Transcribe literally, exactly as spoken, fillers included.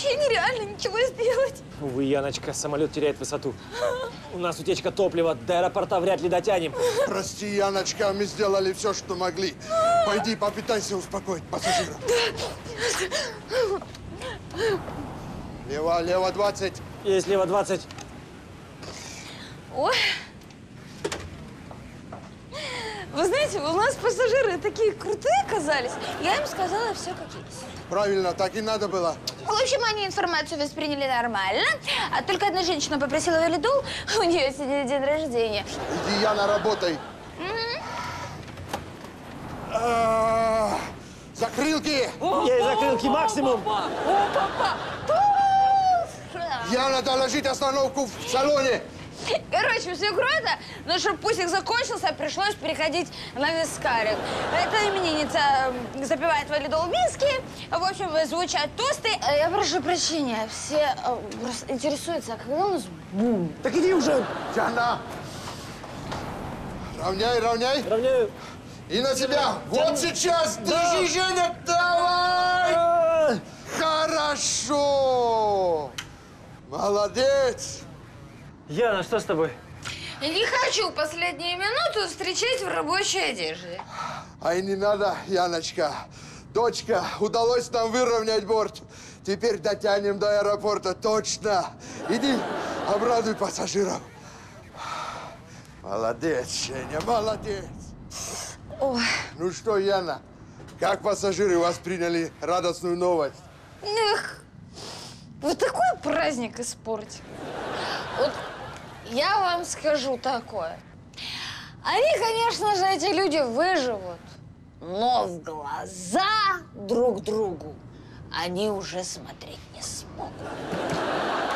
вообще нереально ничего сделать. Увы, Яночка, самолет теряет высоту. У нас утечка топлива, до аэропорта вряд ли дотянем. Прости, Яночка, мы сделали все, что могли. Пойди, попытайся успокоить пассажиров. Лево, лево, двадцать. Есть лево двадцать. Ой. Вы знаете, у нас пассажиры такие крутые оказались. Я им сказала все как есть. Правильно, так и надо было. В общем, они информацию восприняли нормально. А только одна женщина попросила валидол, у нее сегодня день рождения. Иди, Яна, работай. А, закрылки! Есть закрылки максимум. Яна, доложить остановку в салоне. Короче, все круто, но чтобы пусик закончился, пришлось переходить на вискарик. Эта именинница запивает валидол в виски. В общем, звучат тосты. Я прошу прощения, все просто интересуются, а когда у нас бум? Так иди уже. Яна! Равняй, равняй. Равняю. И на себя. Вот сейчас. Держи, Женя, давай. Хорошо. Молодец. Яна, что с тобой? Не хочу последние минуты встречать в рабочей одежде. Ай, не надо, Яночка. Дочка, удалось нам выровнять борт. Теперь дотянем до аэропорта, точно. Иди, обрадуй пассажиров. Молодец, Женя, молодец. Ой. Ну что, Яна, как пассажиры восприняли радостную новость? Эх, вот такой праздник испортил. Вот я вам скажу такое. Они, конечно же, эти люди выживут, но в глаза друг другу они уже смотреть не смогут.